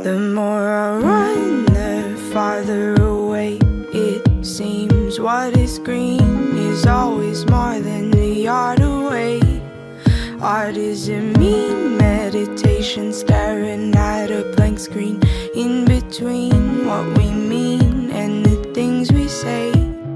The more I run, the farther away it seems. What is green is always more than a yard away. Art isn't mean meditation, staring at a blank screen, in between what we mean and the things we say.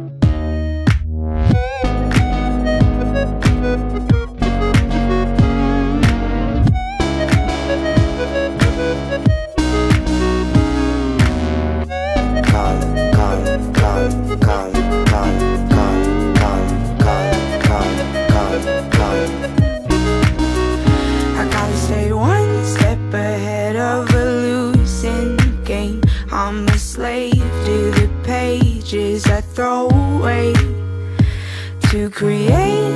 I gotta stay one step ahead of a losing game. I'm a slave to the pages I throw away to create